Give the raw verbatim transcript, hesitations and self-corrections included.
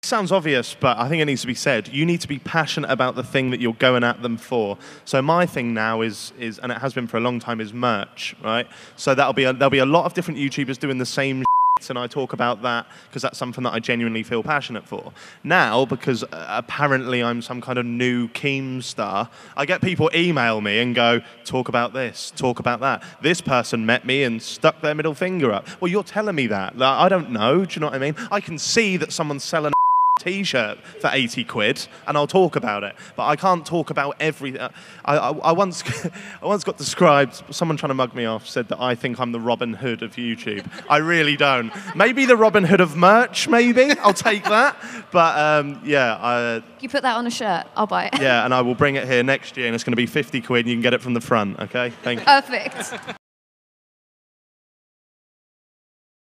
sounds obvious, but I think it needs to be said. You need to be passionate about the thing that you're going at them for. So my thing now is, is and it has been for a long time, is merch, right? So that'll be a, there'll be a lot of different YouTubers doing the same shit, and I talk about that because that's something that I genuinely feel passionate for. Now, because uh, apparently I'm some kind of new Keem star, I get people email me and go, talk about this, talk about that. This person met me and stuck their middle finger up. Well, you're telling me that. Like, I don't know, do you know what I mean? I can see that someone's selling T-shirt for eighty quid, and I'll talk about it. But I can't talk about every. Uh, I, I, I once, I once got described. Someone trying to mug me off said that I think I'm the Robin Hood of YouTube. I really don't. Maybe the Robin Hood of merch. Maybe I'll take that. But um, yeah, I, you put that on a shirt, I'll buy it. Yeah, and I will bring it here next year, and it's going to be fifty quid. And you can get it from the front. Okay, thank you. Perfect.